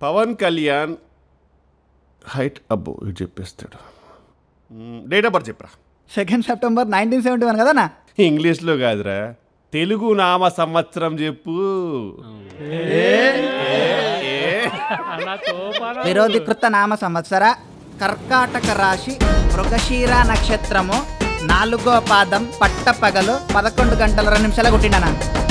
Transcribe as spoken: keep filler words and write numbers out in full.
Pawan Kalyan height అబ్బో ఇది చెప్పేస్తాడు. డేట్ ఆఫ్ బర్త్ చెప్పరా. Second September nineteen seventy one కదనా. ఇంగ్లీష్లో కాదురా, తెలుగు నామ సంవత్సరం చెప్పు. విరోధికృత నామ సంవత్సర కర్కాటక రాశి మృగశీర నక్షత్రము నాలుగో పాదం పట్టపగలు పదకొండు గంటల రెండు నిమిషాలు కొట్టిండనా.